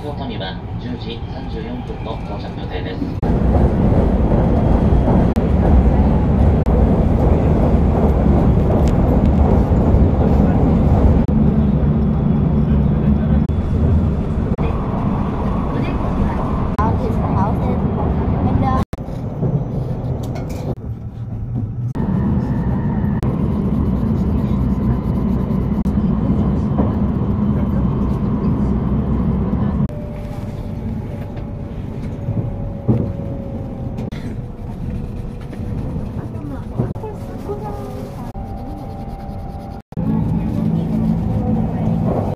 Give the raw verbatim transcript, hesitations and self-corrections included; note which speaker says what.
Speaker 1: 京都にはじゅうじさんじゅうよんぷんの到着予定です。